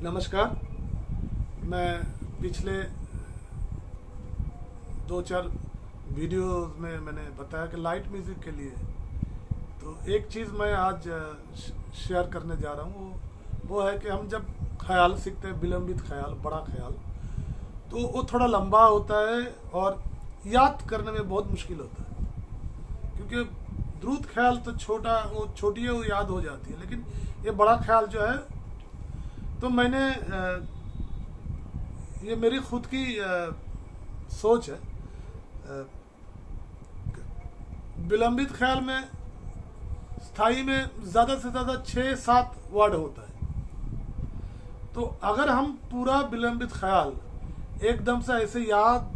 नमस्कार। मैं पिछले 2-4 वीडियोस में मैंने बताया कि लाइट म्यूज़िक के लिए तो एक चीज़ मैं आज शेयर करने जा रहा हूँ। वो है कि हम जब ख्याल सीखते हैं, विलंबित ख्याल, बड़ा ख्याल, तो वो थोड़ा लंबा होता है और याद करने में बहुत मुश्किल होता है, क्योंकि द्रुत ख्याल तो छोटी है, वो याद हो जाती है। लेकिन ये बड़ा ख्याल जो है, तो मैंने ये मेरी खुद की सोच है। विलंबित ख्याल में स्थाई में ज़्यादा से ज़्यादा 6-7 वर्ड होता है। तो अगर हम पूरा विलंबित ख्याल एकदम से ऐसे याद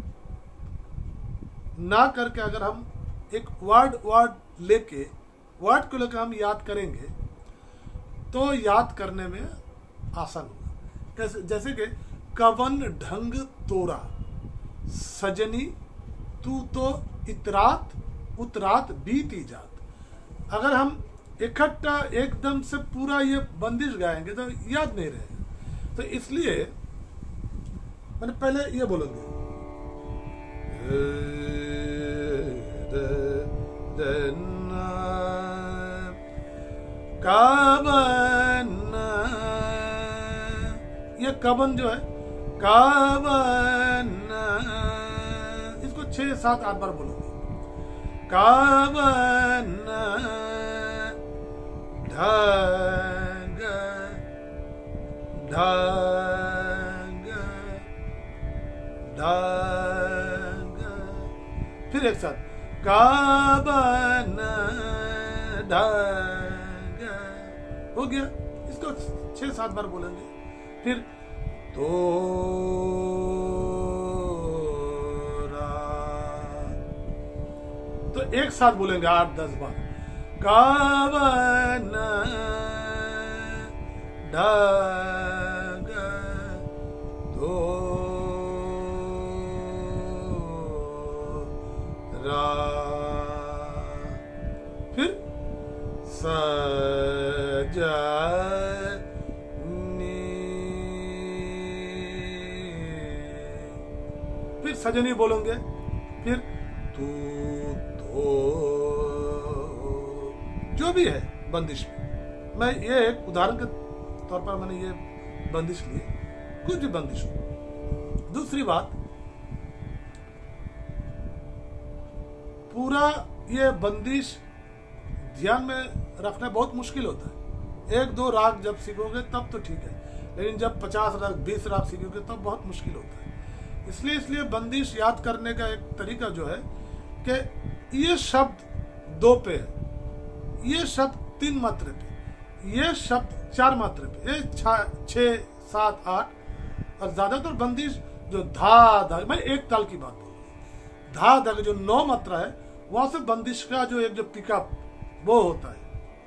ना करके, अगर हम एक वर्ड को लेकर हम याद करेंगे तो याद करने में आसान होगा। जैसे कि कवन ढंग तोरा सजनी तू तो इतरात उतरात बीती जात। अगर हम इकट्ठा एकदम से पूरा ये बंदिश गाएंगे तो याद नहीं रहेगा। तो इसलिए मैंने पहले ये बोलूंगी, कवन, ये कवन जो है, कवन, इसको 6-7-8 बार बोलूंगी। कवन ढंग ढंग ढंग, फिर एक साथ, कवन ढंग, हो गया। इसको 6-7 बार बोलेंगे। फिर तोरा, तो एक साथ बोलेंगे 8-10 बार। कवन ढंग तोरा, फिर सजनी बोलेंगे। फिर तू तो, जो भी है बंदिश में, मैं ये एक उदाहरण के तौर पर मैंने ये बंदिश ली, कुछ भी बंदिश हो। दूसरी बात, पूरा ये बंदिश ध्यान में रखना बहुत मुश्किल होता है। 1-2 राग जब सीखोगे तब तो ठीक है, लेकिन जब 50 राग 20 राग सीखोगे तब बहुत मुश्किल होता है। इसलिए बंदिश याद करने का एक तरीका जो है कि ये शब्द 2 पे है, ये शब्द 3 मात्रे पे, ये शब्द 4 मात्रे पे, ये 6-7-8। और ज्यादातर बंदिश जो धा, मैं एक ताल की बात बोल रहा हूँ, धा जो 9 मात्रा है, वहां से बंदिश का जो एक जो पिकअप वो होता है।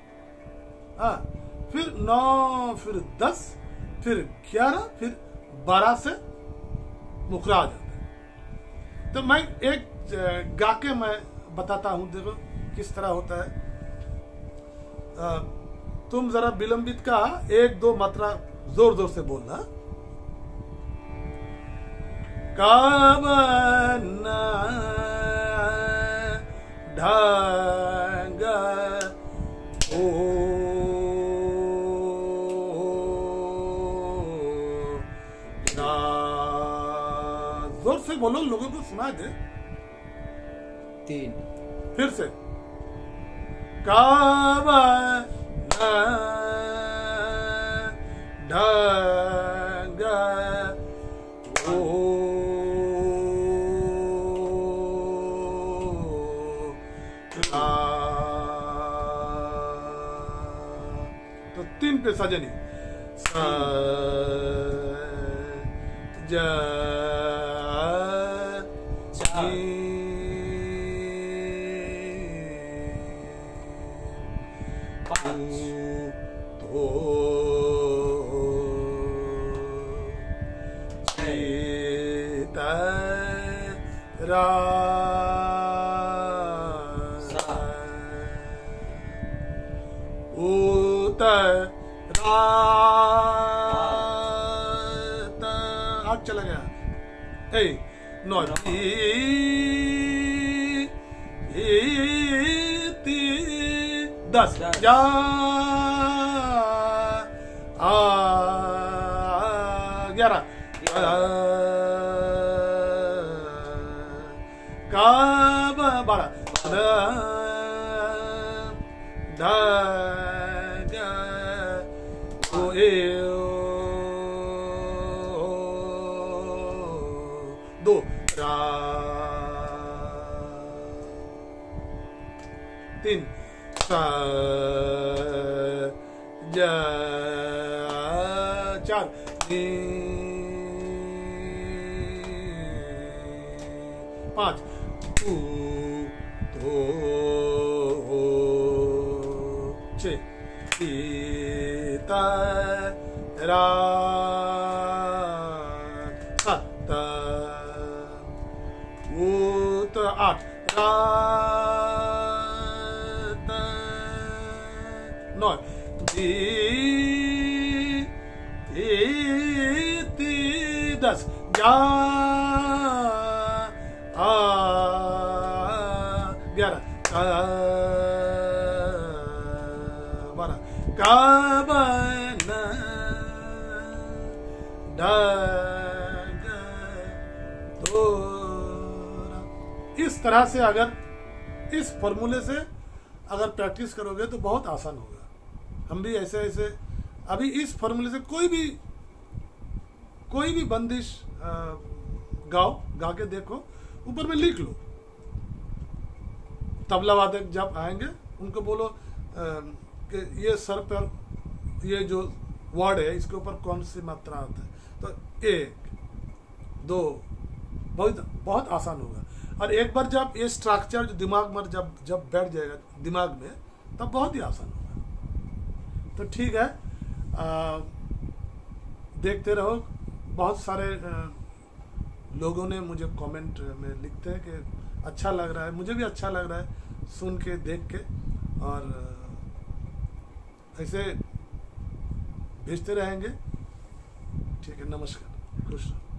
फिर 9, फिर 10, फिर 11, फिर 12 से मुखरा आ जाता है। तो मैं एक गा के मैं बताता हूं, देखो किस तरह होता है। तुम जरा विलंबित का 1-2 मात्रा जोर जोर से बोलना। कवन ढंग ओ जोर से बोलो, लोगों को सुनाई दे। 3, फिर से, कवन ढंग ओ तो 3 पे सजनी, उतरा राग चला गया। ए नौ 10 जा आ 11 का 12 ध ग ओ ए दो रा 3 सा ज 4 5 2 6 रा 7 8 रा 9 10 जा 11 12 का इस तरह से अगर इस फॉर्मूले से अगर प्रैक्टिस करोगे तो बहुत आसान होगा। हम भी ऐसे ऐसे अभी इस फॉर्मूले से कोई भी बंदिश गा के देखो, ऊपर में लिख लो। तबला वादक जब आएंगे उनको बोलो कि ये सर पर ये जो वर्ड है इसके ऊपर कौन सी मात्रा आता है, तो 1 2 बहुत आसान होगा। और एक बार जब ये स्ट्रक्चर जो दिमाग में जब बैठ जाएगा दिमाग में, तब बहुत ही आसान होगा। तो ठीक है, देखते रहो। बहुत सारे लोगों ने मुझे कमेंट में लिखते हैं कि अच्छा लग रहा है, मुझे भी अच्छा लग रहा है सुन के देख के, और ऐसे भेजते रहेंगे। ठीक है, नमस्कार, खुश रहो।